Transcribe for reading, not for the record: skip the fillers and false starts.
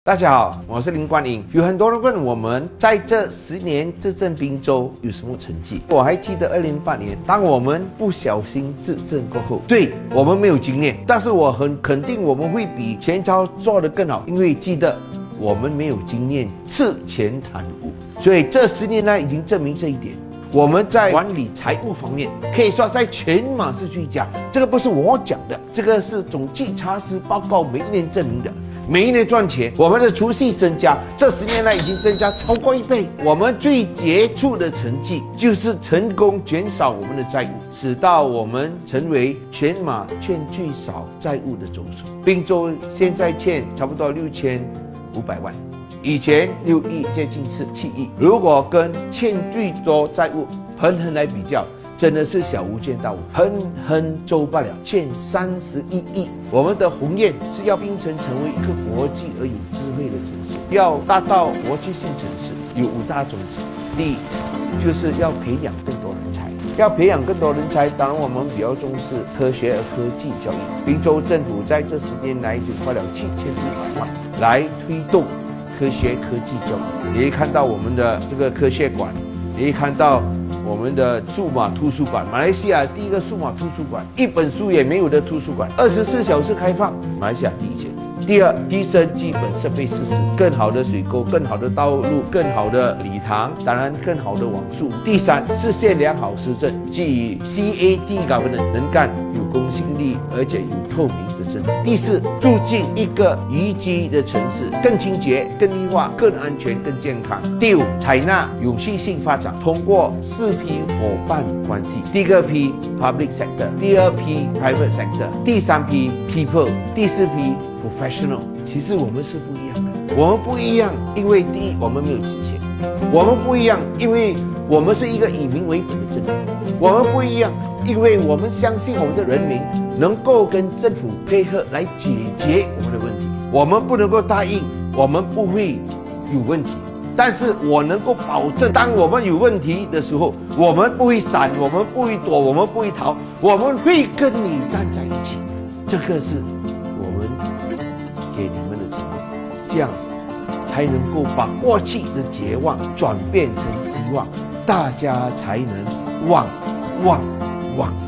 大家好，我是林冠英。有很多人问我们，在这10年执政滨州有什么成绩？我还记得2008年，当我们不小心执政过后，对我们没有经验，但是我很肯定我们会比前朝做得更好，因为记得我们没有经验吃钱贪污，所以这10年来已经证明这一点。我们在管理财务方面，可以说在全马是最佳。这个不是我讲的，这个是总稽查司报告每一年证明的。每一年赚钱，我们的储蓄增加，这10年来已经增加超过1倍。我们最杰出的成绩就是成功减少我们的债务，使到我们成为全马欠最少债务的州属。滨州现在欠差不多6500万。以前6亿接近7亿，如果跟欠最多债务恒恒来比较，真的是小巫见大巫，恒恒周罢了，欠31亿。我们的鸿雁是要槟城成为一个国际而有智慧的城市，要达到国际性城市，有5大宗旨。第一，就是要培养更多人才。要培养更多人才，当然我们比较重视科学和科技教育。滨州政府在这10年来就花了7500万来推动科学科技教育。你可以看到我们的这个科学馆，你可以看到我们的数码图书馆，马来西亚第一个数码图书馆，一本书也没有的图书馆，24小时开放，马来西亚第一间。第二，提升基本设备设施，更好的水沟，更好的道路，更好的礼堂，当然更好的网速。第三，实现良好施政，即 CAD governance 能干、有公信力，而且有透明的政府。第四，促进一个宜居的城市，更清洁、更绿化、更安全、更健康。第五，采纳永续性发展，通过4批伙伴关系。第一个批 public sector， 第2批 private sector， 第3批 people， 第4批professional。 其实我们是不一样的，我们不一样，因为第一，我们没有直线；我们不一样，因为我们是一个以民为本的政府；我们不一样，因为我们相信我们的人民能够跟政府配合来解决我们的问题。我们不能够答应我们不会有问题，但是我能够保证，当我们有问题的时候，我们不会闪，我们不会躲，我们不会逃，我们会跟你站在一起。这个是我们给你们的承诺，这样才能够把过去的绝望转变成希望，大家才能旺旺旺。